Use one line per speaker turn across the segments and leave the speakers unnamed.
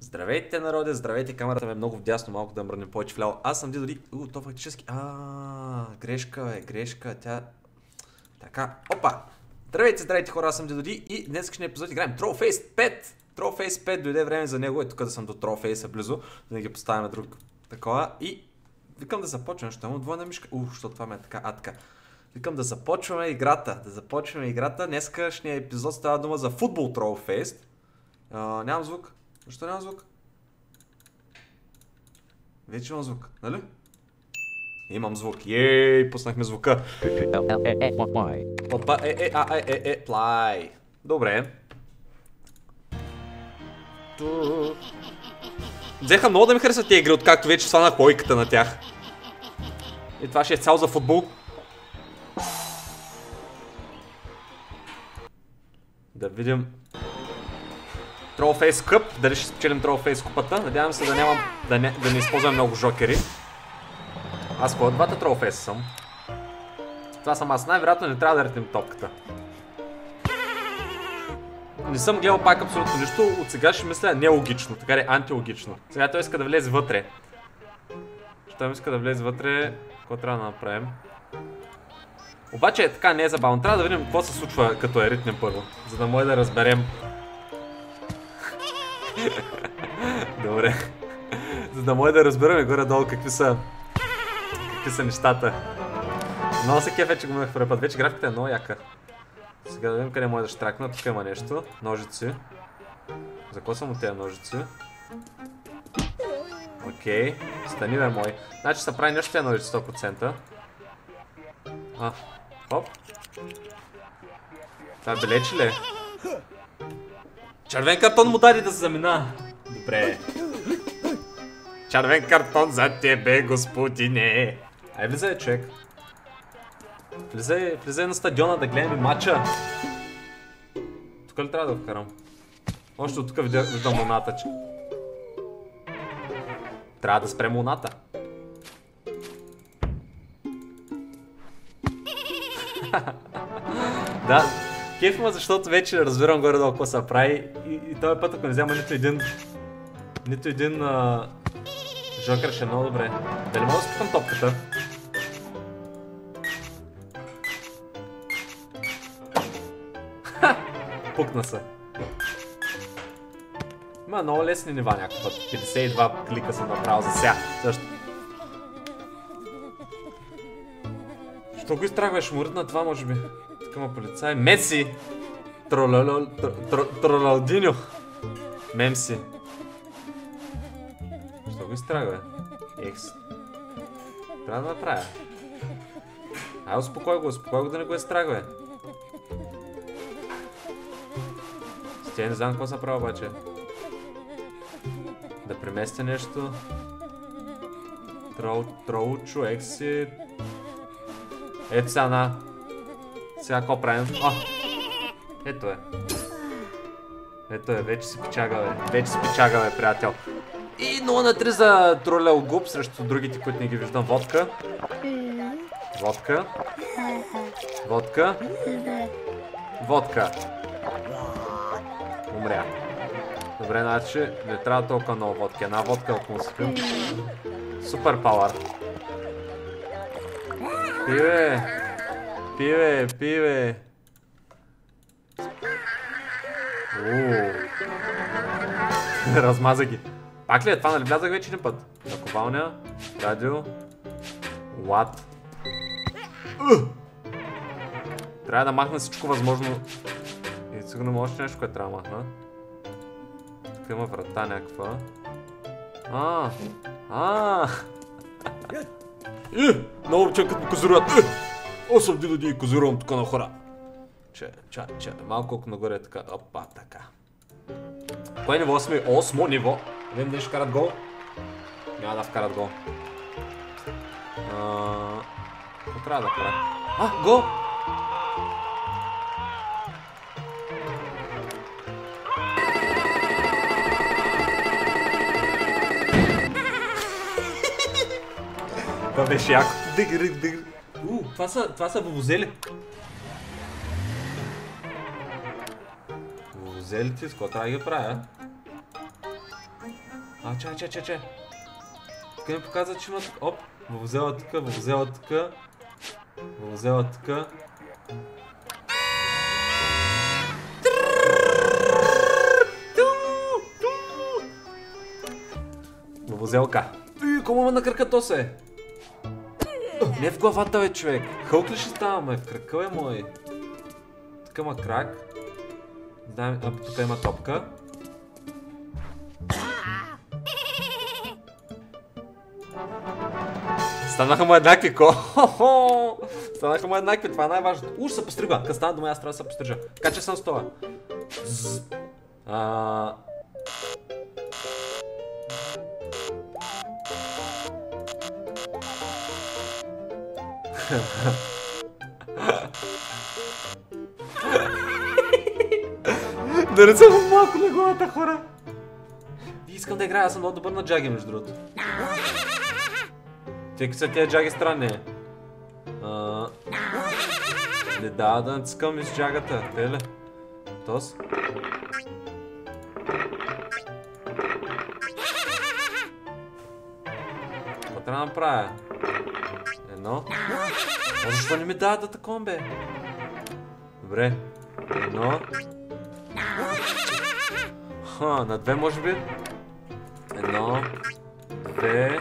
Здравейте, народе, здравейте, камерата ме е много вдясно, малко да мръдне повече вляво. Аз съм Дидо Ди. То фактически... грешка, грешка, тя... Така, опа! Здравейте хора, аз съм Дидо Ди и днес ще епизод играем Trollface 5! Trollface 5, дойде време за него, тук да съм до Trollface близо, да ги поставяме друг такова и... Викам да започвам, ще имам двойна мишка. Защото това ме е така, така. Викам да започваме играта, Днескашния епизод става дума за футбол Trollface. Нямам звук. Защо нямам звук? Вече имам звук, нали? Имам звук. Ей, пуснахме звука. Опа, плай. Добре. Взеха много да ми харесват тези игри, откакто вече сванах логиката на тях. И това ще е цял за футбол. Да видим Trollface Cup, дали ще спечелим Trollface купата. Надявам се да не използвам много жокери. Аз кой от двата Trollface съм? Това съм аз. Най-вероятно не трябва да ретнем топката. Не съм гледал пак абсолютно нищо. От сега ще мисля нелогично, така е антилогично. Сега той иска да влезе вътре. Щом иска да влезе вътре, какво трябва да направим? Обаче така не е забавно. Трябва да видим какво се случва като е ритнем първо, за да може да разберем. Добре. За да може да разберем горе-долу какви са нещата. Много се кеф вече го имах първи път. Вече графиката е много яка. Сега да видим къде може да штракна. Тук има нещо. Ножици. За какво са му тези ножици? Окей. Стани бе мой. Значи се прави нещо тези ножици 100%. Хоп. Това белечи ли е? Червен картон му даде да се замина. Добре. Червен картон за тебе, господине. Ай, влизай, човек. Влизай на стадиона да гледаме матча. Тук ли трябва да го вкарам? Още от тук виждам луната, че... Трябва да спрем луната. Да. Кеф ма, защото вече разбирам горе-долу какво се прави и този път, ако не взема нито един жокер, ще е много добре. Дали мога да спукам топката? Пукна се. Има много лесни нива някакъв път. 52 клика съм направил за сега. Също. Що го изтрагваш? Морит това, може би. Тук има полицай. Меси! Тролалдиньо! Мемси. Що го изтрагва? Екс. Трябва да направя. Ай, успокой го да не го изтрагва. Стия не знам какво се прави обаче. Да преместя нещо. Тролчо, екси. Ето сега Сега какво правим? Ето е, вече си печага, бе, приятел. И 0-3 за тролел губ срещу другите, които не ги виждам. Водка. Умря. Добре, значи не трябва толкова много водки. Една водка, ако му спим. Супер пауър. Пиве. Размаза ги. Пак ли е това, нали влязах вече един път? Наковалня, радио, лад. Трябва да махна всичко възможно. И сигурно има още нещо, което трябва да махна. Тук има врата някаква. Много обичам като ми козируват. Аз съм Дидо Ди и козирувам тук на хора. Че, малко нагоре така. Опа, така. Кое ниво сме? 8 ниво. Видим дали ще карат гол. Няма да вкарат гол. Какво трябва да правя? Гол! Това беше яко. Дигри. Това са вувузели. Вувузелите, с какво трябва да ги правя? Чай. Тук ми показва, че има тук. Оп, въвзела тук. Въвзелка. Кому има на кръка то се? Не в главата, бе, човек. Хълк ли ще ставаме? В кръка, бе, мой. Тук има крак. Тук има топка. Станаха му еднакви, Станаха му еднакви, това е най-важното. Уж се постригва. Като стана дома, аз трябва да се пострижа. Така че съм с това. Да не съм малко на главата, хора. Искам да играя, аз съм много добър на джаги, между другото. Тъй като са тия джаги странни. Не дава да натискам из джагата, теле. Тос. Какво трябва да направя? Едно. Защо не ми дава да таком, бе? Добре. Едно. На две може би? Едно. Две.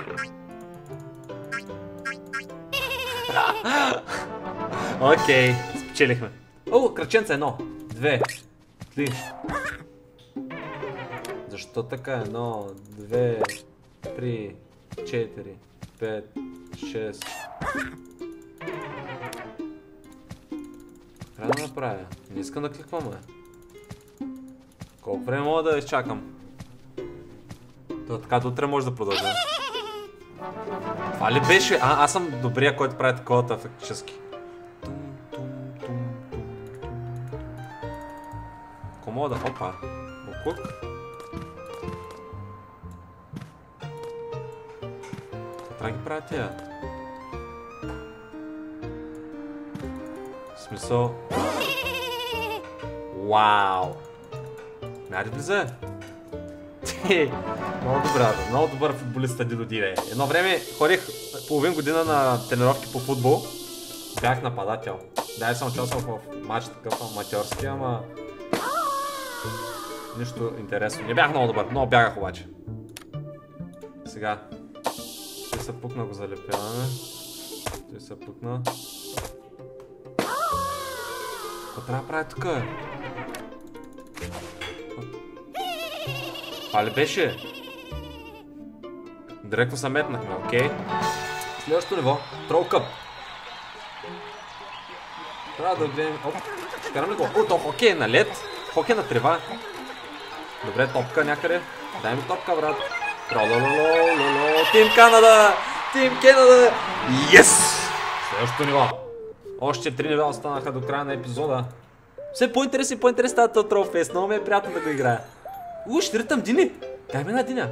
Окей, спечелихме. О, кръченца, едно, две, три. Защо така? Едно, две, три, четири, пет, шест. Трябва да направя. Не искам да кликваме. Колко време мога да изчакам? То така до утре може да продължа. Това ли беше? Аз съм добрия, който прави таковата фактически. Ако мога да... Опа! Буклук. Какво трябва да ги правя тия? В смисъл... Вау! Найде близо. Много добър футболист Дидо Диде. Едно време ходих половин година на тренировки по футбол. Бях нападател. Да, съм участвал в матч такъв аматьорски, ама... Нищо интересно. Не бях много добър, много бягах обаче. Сега. Той се пукна, го залепяваме. Той се пукна. Какво трябва да правя тук? Това ли беше? Директно се метнахме, окей. Следващото ниво. Трол къп. Трябва да гледам... Оп, ще карам ли го? О, то хокей е на лед. Хокей на трева. Добре, топка някъде. Дай ми топка, брат. Тролололололо. Тим Канада! Тим Канада! Йес! Следващото ниво. Още 3 нива останаха до края на епизода. Все по-интересен става този Тролфейс. Много ми е приятно да го играя. Ще ритам Дини! Дай ми една Диня!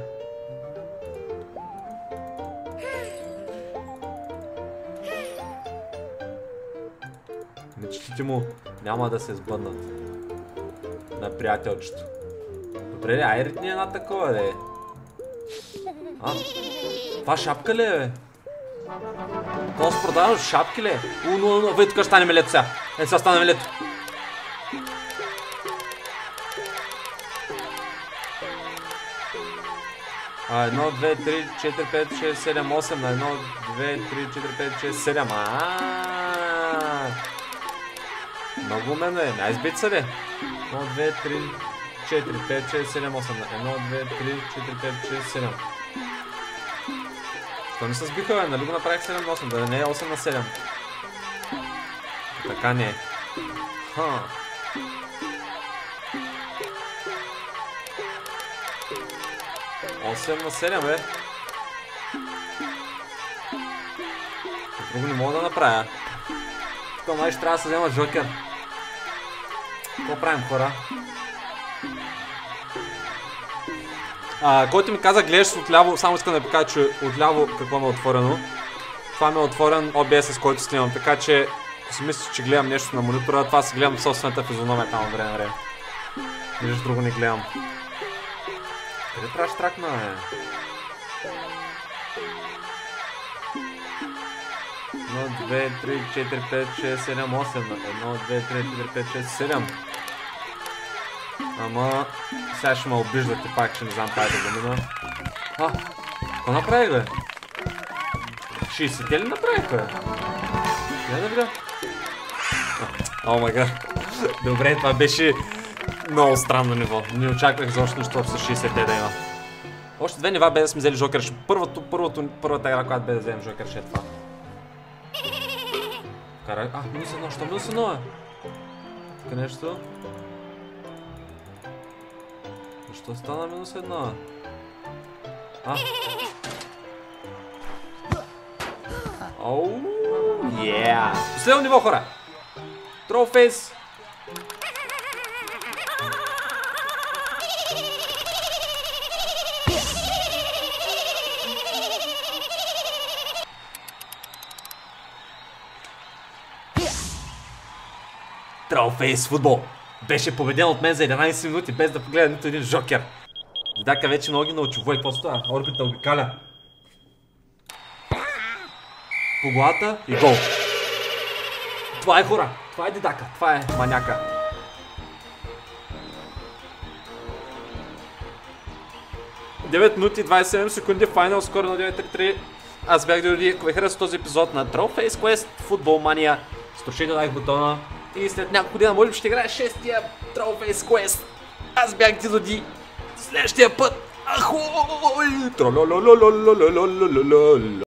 Мечтите му няма да се сбъднат на приятелчето. Добре, ай ритни една такова, де. Това шапка ли е, бе? Това се продава шапки ли е? Вей, тук ще стане мелето сега. Сега стане мелето. Едно, 2, 3, 4, 5, 6, 7, 8 на 1, 2, 3, 4, 5, 6, 7. Много уменно е. Найс са ли? 1, 2, 3, 4, 5, 6, 7, 8 на 1, 2, 3, 4, 5, 6, 7. Що не се сбиха, бе? Нали го направих 7 на 8? Да не е 8 на 7. Така не е. 8 на 7, бе. Друго не мога да направя. Тук май ще трябва да се взема Жокер. Какво правим, хора? Който ми каза, гледаш отляво, само искам да ви кажа, че отляво какво ми е отворено. Това ми е отворен OBS, с който снимам, така че ако си мислиш, че гледам нещо на монитора, това си гледам собствената физиономия там от време на време. Нищо друго не гледам. Къде трябваше тракна, бе? 1, 2, 3, 4, 5, 6, 7, 8. 1, 2, 3, 4, 5, 6, 7. Ама... Сега ще ме обиждате пак, че не знам как да го мина. Какво направих, бе? 60 ли направих, бе? Не да видя? О май гад. Добре, това беше много странно ниво. Не очаквах защо нещо с 60 да има. Още две нива без да сме взели жокер. Първата игра, която бе да вземем жокер, ще е това. Карай. Минус едно. Що минус едно е? Тук нещо. Защо стана минус едно? Оу, последно ниво, хора! Trollface! Trollface футбол! Беше победен от мен за 11 минути, без да погледа нито един жокер. Дедака вече много ги научи. Вой, какво става? Орбита обикаля. По главата и гол. Това е, хора. Това е дедака. Това е маняка. Девет минути 27 секунди. Файнал скоро на 9.33. Аз бях Дидоди. Ако ви хареса този епизод на Trollface Quest Football Mania, струшете лайк бутона. И след няколко дена може би ще играя 6-тия Trollface Quest. Аз бях Дидоди. Следващия път. Ахой!